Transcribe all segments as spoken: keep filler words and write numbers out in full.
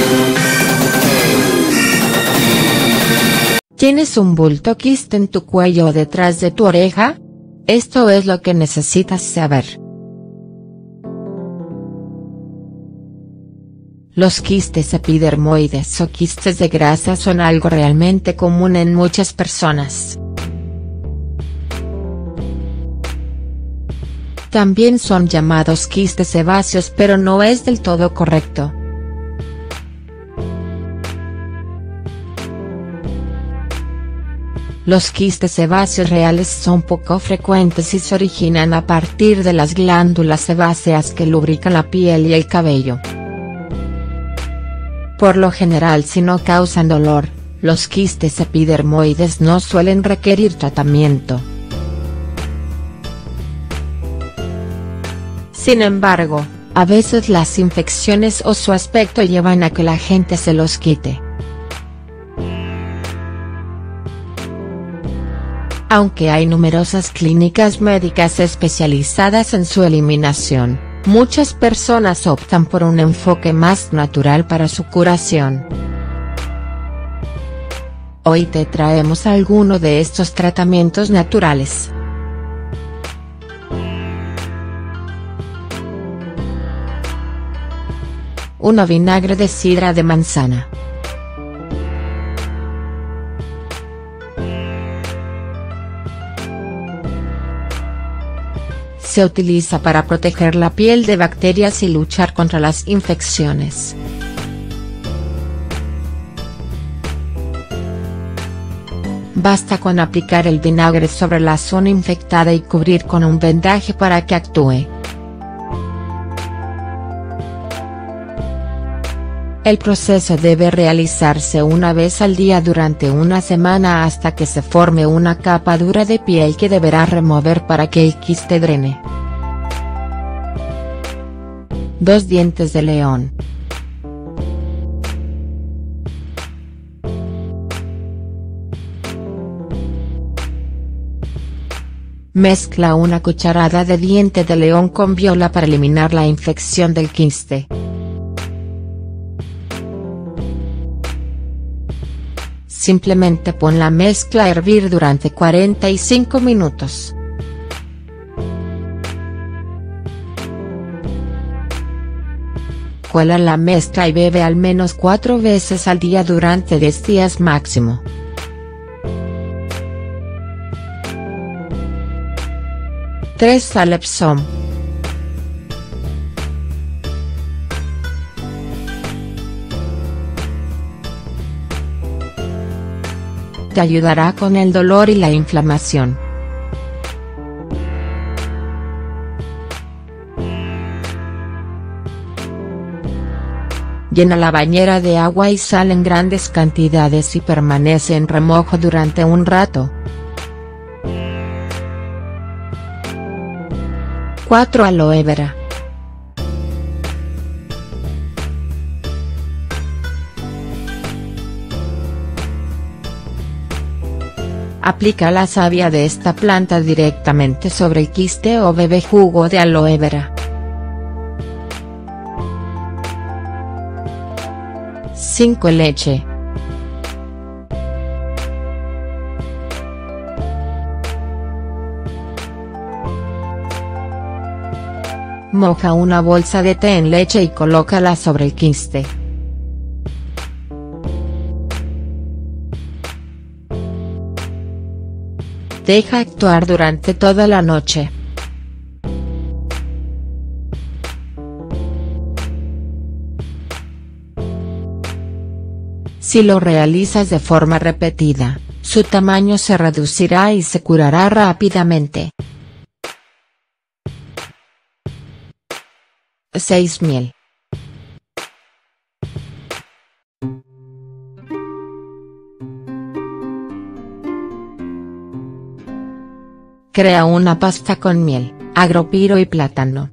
¿Tienes un bulto quiste en tu cuello o detrás de tu oreja? Esto es lo que necesitas saber. Los quistes epidermoides o quistes de grasa son algo realmente común en muchas personas. También son llamados quistes sebáceos, pero no es del todo correcto. Los quistes sebáceos reales son poco frecuentes y se originan a partir de las glándulas sebáceas que lubrican la piel y el cabello. Por lo general, si no causan dolor, los quistes epidermoides no suelen requerir tratamiento. Sin embargo, a veces las infecciones o su aspecto llevan a que la gente se los quite. Aunque hay numerosas clínicas médicas especializadas en su eliminación, muchas personas optan por un enfoque más natural para su curación. Hoy te traemos alguno de estos tratamientos naturales. uno Vinagre de sidra de manzana. Se utiliza para proteger la piel de bacterias y luchar contra las infecciones. Basta con aplicar el vinagre sobre la zona infectada y cubrir con un vendaje para que actúe. El proceso debe realizarse una vez al día durante una semana hasta que se forme una capa dura de piel que deberá remover para que el quiste drene. dos Dientes de león. Mezcla una cucharada de diente de león con viola para eliminar la infección del quiste. Simplemente pon la mezcla a hervir durante cuarenta y cinco minutos. Cuela la mezcla y bebe al menos cuatro veces al día durante diez días máximo. tres Salepsom. Te ayudará con el dolor y la inflamación. Llena la bañera de agua y sal en grandes cantidades y permanece en remojo durante un rato. cuatro Aloe vera. Aplica la savia de esta planta directamente sobre el quiste o bebe jugo de aloe vera. cinco Leche. Moja una bolsa de té en leche y colócala sobre el quiste. Deja actuar durante toda la noche. Si lo realizas de forma repetida, su tamaño se reducirá y se curará rápidamente. seis Miel. Crea una pasta con miel, agropiro y plátano.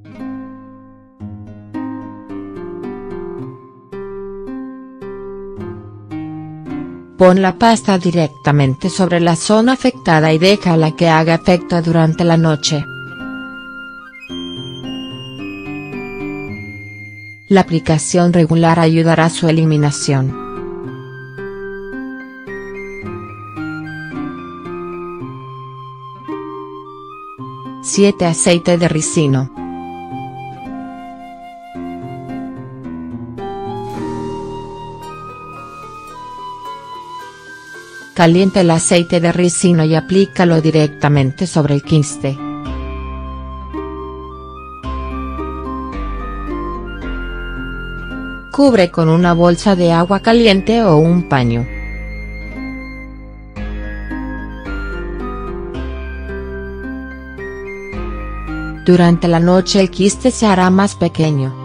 Pon la pasta directamente sobre la zona afectada y déjala que haga efecto durante la noche. La aplicación regular ayudará a su eliminación. siete Aceite de ricino. Caliente el aceite de ricino y aplícalo directamente sobre el quiste. Cubre con una bolsa de agua caliente o un paño. Durante la noche el quiste se hará más pequeño.